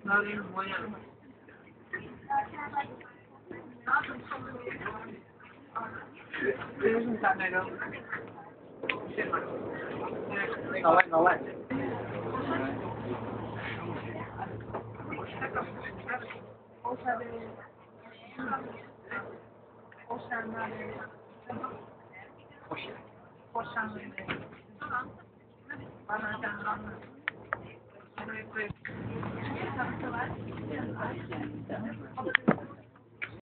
那里我也。这是在那个。老外，老外。